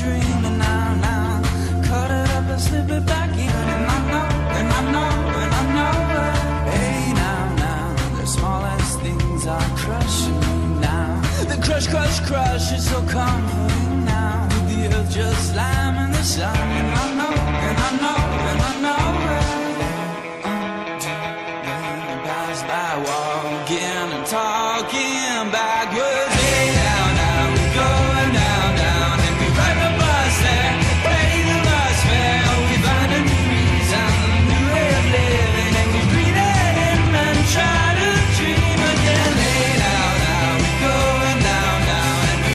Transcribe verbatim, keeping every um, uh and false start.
dreaming now, now. Cut it up and slip it back in, and I know, and I know, and I know it. Hey, now, now, the smallest things are crushing me now. The crush, crush, crush is so comforting now. With the earth just slamming the sun.